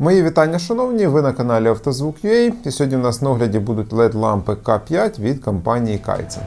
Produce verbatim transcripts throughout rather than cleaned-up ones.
Мої вітання, шановні, ви на каналі Автозвук точка ю а, і сьогодні у нас на огляді будуть ел і ді-лампи К п'ять від компанії Kaizen.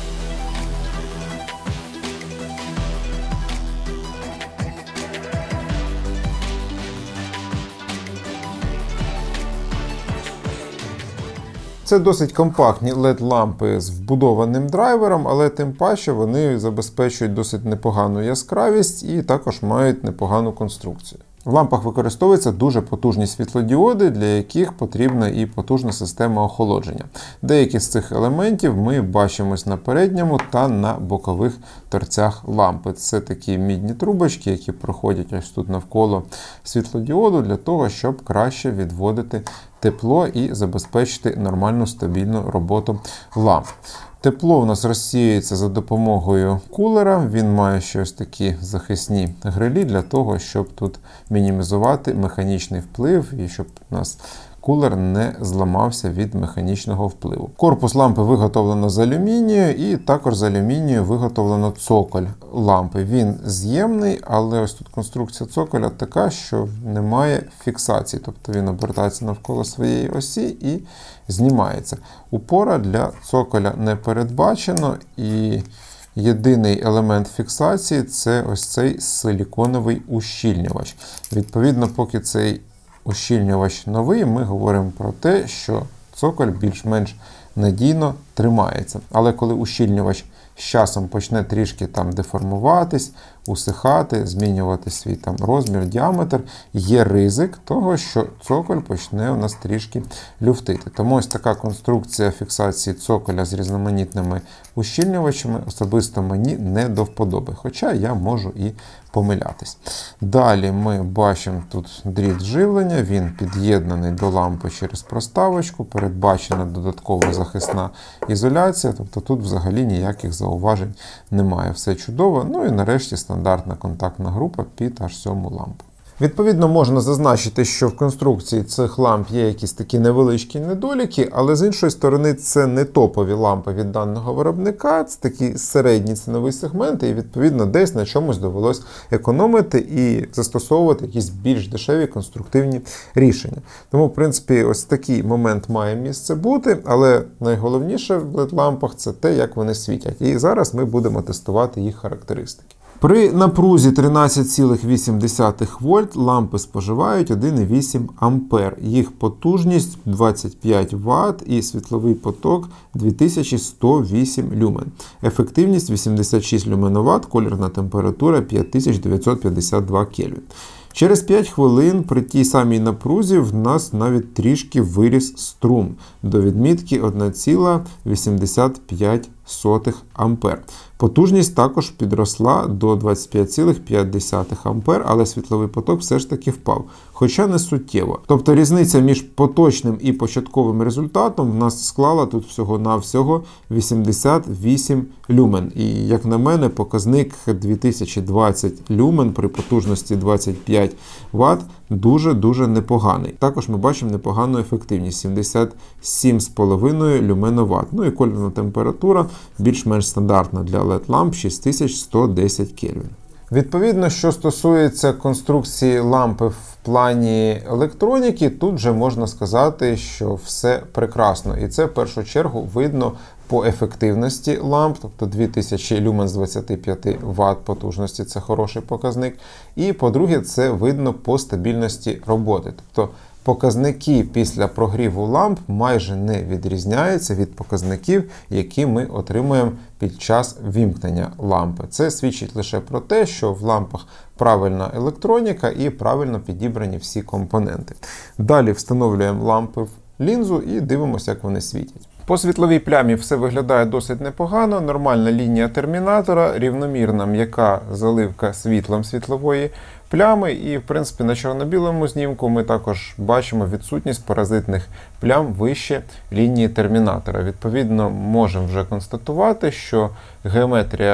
Це досить компактні ел і ді-лампи з вбудованим драйвером, але тим паче вони забезпечують досить непогану яскравість і також мають непогану конструкцію. В лампах використовуються дуже потужні світлодіоди, для яких потрібна і потужна система охолодження. Деякі з цих елементів ми бачимо на передньому та на бокових торцях лампи. Це такі мідні трубочки, які проходять ось тут навколо світлодіоду для того, щоб краще відводити тепло і забезпечити нормальну стабільну роботу ламп. Тепло у нас розсіюється за допомогою кулера, він має ще ось такі захисні грилі для того, щоб тут мінімізувати механічний вплив і щоб у нас кулер не зламався від механічного впливу. Корпус лампи виготовлено з алюмінію і також з алюмінію виготовлено цоколь лампи. Він з'ємний, але ось тут конструкція цоколя така, що немає фіксації, тобто він обертається навколо своєї осі і знімається. Упора для цоколя не передбачено, і єдиний елемент фіксації – це ось цей силіконовий ущільнювач. Відповідно, поки цей ущільнювач новий, ми говоримо про те, що цоколь більш-менш надійно тримається. Але коли ущільнювач з часом почне трішки там деформуватись, усихати, змінювати свій там розмір, діаметр, є ризик того, що цоколь почне у нас трішки люфтити. Тому ось така конструкція фіксації цоколя з різноманітними ущільнювачами особисто мені не до вподоби, хоча я можу і помилятись. Далі ми бачимо тут дріт живлення, він під'єднаний до лампи через проставочку, передбачена додаткова захисна ізоляція, тобто тут взагалі ніяких зауважень немає. Все чудово. Ну і нарешті стандартна контактна група під аж сьому лампу. Відповідно, можна зазначити, що в конструкції цих ламп є якісь такі невеличкі недоліки, але з іншої сторони це не топові лампи від даного виробника, це такі середні цінові сегменти, і відповідно десь на чомусь довелось економити і застосовувати якісь більш дешеві конструктивні рішення. Тому, в принципі, ось такий момент має місце бути, але найголовніше в ел і ді-лампах це те, як вони світять. І зараз ми будемо тестувати їх характеристики. При напрузі тринадцять цілих вісім десятих вольт лампи споживають один цілих вісім десятих ампер. Їх потужність двадцять п'ять ватт і світловий поток дві тисячі сто вісім люмен. Ефективність вісімдесят шість люменоват, колірна температура п'ять тисяч дев'ятсот п'ятдесят два кельвін. Через п'ять хвилин при тій самій напрузі в нас навіть трішки виріс струм до відмітки один цілих вісімдесят п'ять сотих ампер. Потужність також підросла до двадцять п'ять цілих п'ять десятих ампер, але світловий поток все ж таки впав, хоча не суттєво. Тобто різниця між поточним і початковим результатом в нас склала тут всього-навсього вісімдесят вісім люмен. І, як на мене, показник дві тисячі двадцять люмен при потужності двадцять п'ять ватт дуже-дуже непоганий. Також ми бачимо непогану ефективність – сімдесят сім цілих п'ять десятих люменоват. Ну і колірна температура більш-менш стандартна для ел і ді-ламп шість тисяч сто десять кельвін. Відповідно, що стосується конструкції лампи в плані електроніки, тут вже можна сказати, що все прекрасно. І це в першу чергу видно по ефективності ламп, тобто дві тисячі люмен з двадцяти п'яти ватт потужності – це хороший показник. І, по-друге, це видно по стабільності роботи. Тобто показники після прогріву ламп майже не відрізняються від показників, які ми отримуємо під час вімкнення лампи. Це свідчить лише про те, що в лампах правильна електроніка і правильно підібрані всі компоненти. Далі встановлюємо лампи в лінзу і дивимося, як вони світять. По світловій плямі все виглядає досить непогано, нормальна лінія термінатора, рівномірна м'яка заливка світлом світлової плями, і в принципі на чорно-білому знімку ми також бачимо відсутність паразитних плям вище лінії термінатора. Відповідно, можемо вже констатувати, що геометрія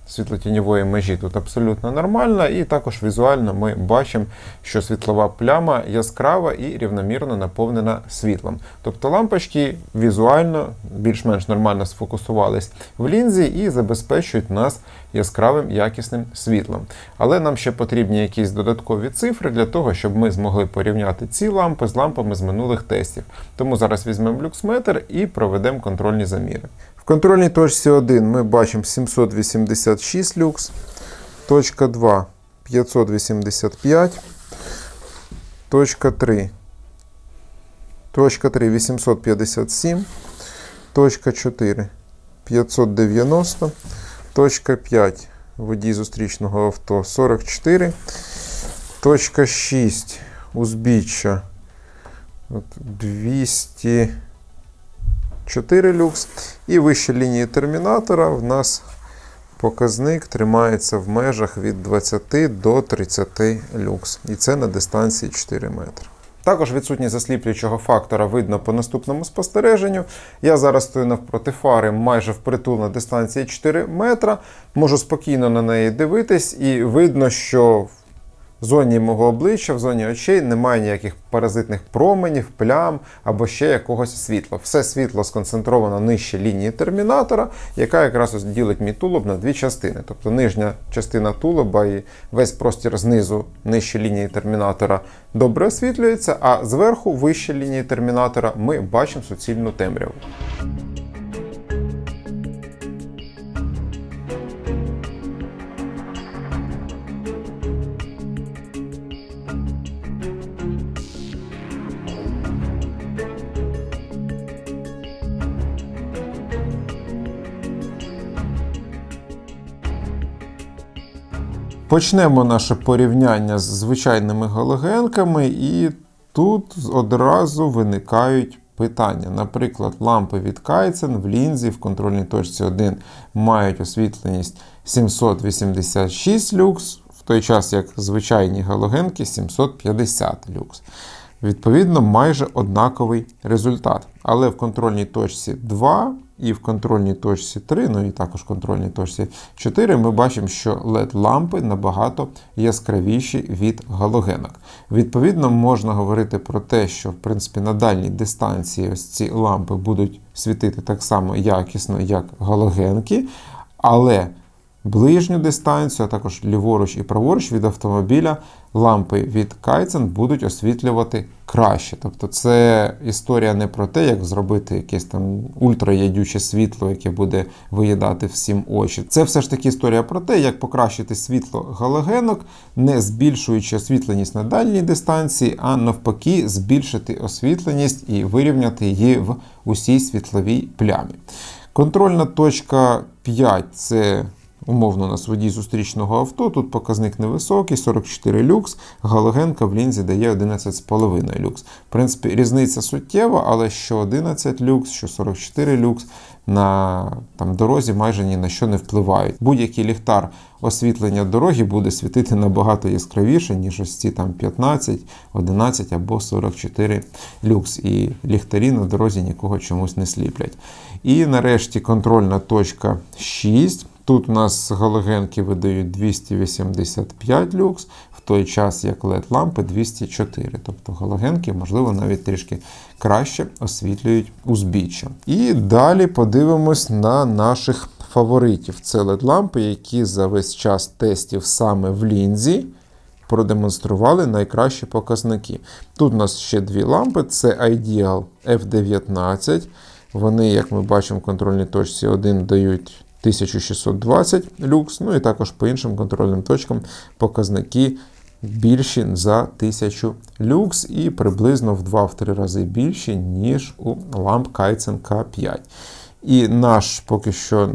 світлотіньової межі тут абсолютно нормальна, і також візуально ми бачимо, що світлова пляма яскрава і рівномірно наповнена світлом. Тобто лампочки візуально більш-менш нормально сфокусувались в лінзі і забезпечують нас яскравим якісним світлом. Але нам ще потрібні якісь додаткові цифри для того, щоб ми змогли порівняти ці лампи з лампами з минулих тестів. Тому зараз візьмемо люксметр і проведемо контрольні заміри. В контрольній точці один ми бачимо сімсот вісімдесят шість люкс, точка два п'ятсот вісімдесят п'ять, точка три, точка три вісімсот п'ятдесят сім, точка чотири п'ятсот дев'яносто, точка п'ять водій зустрічного авто сорок чотири, точка шість узбіччя двісті чотири люкс, і вище лінії термінатора в нас показник тримається в межах від двадцяти до тридцяти люкс, і це на дистанції чотири метри. Також відсутність засліплюючого фактора видно по наступному спостереженню. Я зараз стою навпроти фари майже впритул на дистанції чотири метра, можу спокійно на неї дивитись, і видно, що в зоні мого обличчя, в зоні очей немає ніяких паразитних променів, плям або ще якогось світла. Все світло сконцентровано нижче лінії термінатора, яка якраз ось ділить мій тулуб на дві частини. Тобто нижня частина тулуба і весь простір знизу нижче лінії термінатора добре освітлюється, а зверху, вище лінії термінатора, ми бачимо суцільну темряву. Почнемо наше порівняння з звичайними галогенками, і тут одразу виникають питання. Наприклад, лампи від Kaizen в лінзі в контрольній точці один мають освітленість сімсот вісімдесят шість люкс, в той час як звичайні галогенки сімсот п'ятдесят люкс. Відповідно, майже однаковий результат. Але в контрольній точці два і в контрольній точці три, ну і також в контрольній точці чотири, ми бачимо, що лед-лампи набагато яскравіші від галогенок. Відповідно, можна говорити про те, що в принципі на дальній дистанції ось ці лампи будуть світити так само якісно, як галогенки, але ближню дистанцію, а також ліворуч і праворуч від автомобіля лампи від Kaizen будуть освітлювати краще. Тобто це історія не про те, як зробити якесь там ультраядюче світло, яке буде виїдати всім очі. Це все ж таки історія про те, як покращити світло галогенок, не збільшуючи освітленість на дальній дистанції, а навпаки збільшити освітленість і вирівняти її в усій світловій плямі. Контрольна точка п'ять – це умовно у нас водій зустрічного авто, тут показник невисокий, сорок чотири люкс, галогенка в лінзі дає одинадцять з половиною люкс. В принципі, різниця суттєва, але що одинадцять люкс, що сорок чотири люкс на там, дорозі майже ні на що не впливають. Будь-який ліхтар освітлення дороги буде світити набагато яскравіше, ніж ось ці там п'ятнадцять, одинадцять або сорок чотири люкс. І ліхтарі на дорозі нікого чомусь не сліплять. І нарешті контрольна точка шість. Тут у нас галогенки видають двісті вісімдесят п'ять люкс, в той час як лед-лампи двісті чотири. Тобто галогенки, можливо, навіть трішки краще освітлюють узбіччя. І далі подивимось на наших фаворитів. Це лед-лампи, які за весь час тестів саме в лінзі продемонстрували найкращі показники. Тут у нас ще дві лампи, це Ideal еф дев'ятнадцять. Вони, як ми бачимо в контрольній точці один, дають тисяча шістсот двадцять люкс, ну і також по іншим контрольним точкам показники більші за тисячу люкс і приблизно в два-три рази більші, ніж у ламп Kaizen К п'ять. І наш поки що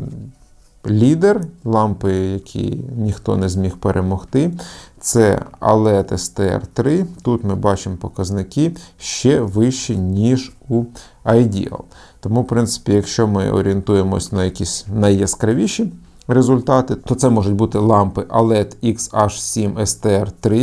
лідер, лампи, які ніхто не зміг перемогти, це олед ес те ар три. Тут ми бачимо показники ще вищі, ніж у Ideal. Тому, в принципі, якщо ми орієнтуємось на якісь найяскравіші результати, то це можуть бути лампи олед ікс аш сім ес те ар три.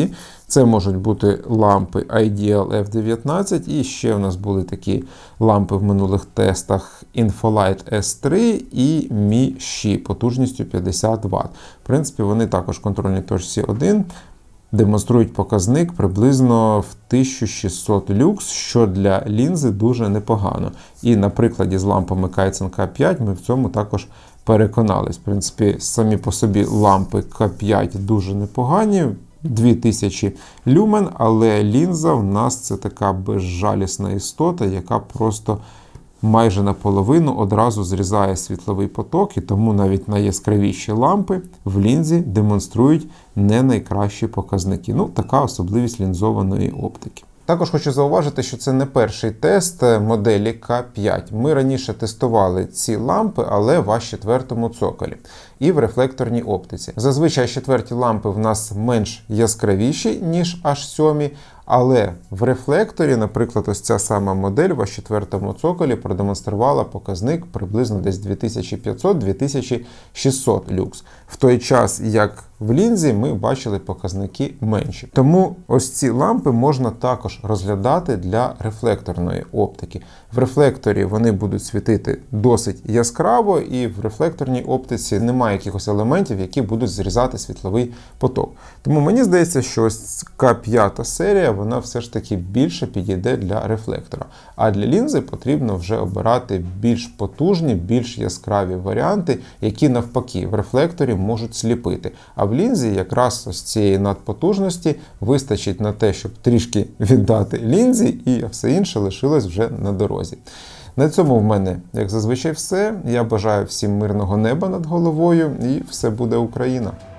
Це можуть бути лампи Ideal еф дев'ятнадцять, і ще у нас були такі лампи в минулих тестах Infolight ес три і Мі-Ші потужністю п'ятдесят ватт. В принципі, вони також в контрольній точці один демонструють показник приблизно в тисячу шістсот люкс, що для лінзи дуже непогано. І на прикладі з лампами Kaizen К п'ять ми в цьому також переконались. В принципі, самі по собі лампи К п'ять дуже непогані, дві тисячі люмен, але лінза в нас це така безжалісна істота, яка просто майже наполовину одразу зрізає світловий поток, і тому навіть найяскравіші лампи в лінзі демонструють не найкращі показники. Ну, така особливість лінзованої оптики. Також хочу зауважити, що це не перший тест моделі К п'ять. Ми раніше тестували ці лампи, але в аш четвертому цоколі і в рефлекторній оптиці. Зазвичай четверті лампи в нас менш яскравіші, ніж аш сім, але в рефлекторі, наприклад, ось ця сама модель в аш четвертому цоколі продемонструвала показник приблизно десь дві тисячі п'ятсот - дві тисячі шістсот люкс. В той час, як в лінзі, ми бачили показники менші. Тому ось ці лампи можна також розглядати для рефлекторної оптики. В рефлекторі вони будуть світити досить яскраво, і в рефлекторній оптиці немає якихось елементів, які будуть зрізати світловий поток. Тому мені здається, що ось К п'ять серія, вона все ж таки більше підійде для рефлектора. А для лінзи потрібно вже обирати більш потужні, більш яскраві варіанти, які навпаки в рефлекторі можуть сліпити. А в лінзі якраз ось цієї надпотужності вистачить на те, щоб трішки віддати лінзі, і все інше лишилось вже на дорозі. На цьому в мене, як зазвичай, все. Я бажаю всім мирного неба над головою, і все буде Україна!